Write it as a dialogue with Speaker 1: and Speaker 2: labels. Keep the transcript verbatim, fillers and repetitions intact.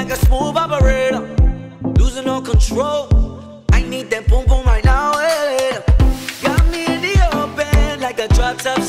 Speaker 1: like a smooth operator, losing all control. I need that boom boom right now, eh. Got me in the open like a drop top